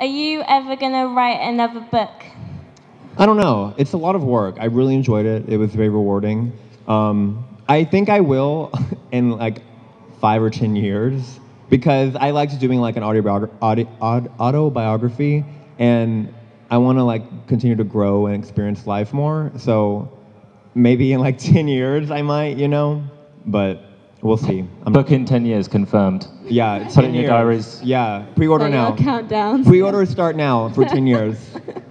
Are you ever going to write another book? I don't know. It's a lot of work. I really enjoyed it. It was very rewarding. I think I will in like 5 or 10 years because I liked doing like an autobiography, and I want to like continue to grow and experience life more. So maybe in like 10 years I might, you know, but we'll see. Book in 10 years, confirmed. Yeah, Put it in your diaries. Yeah, pre-order now. Countdowns. Pre-orders start now for 10 years.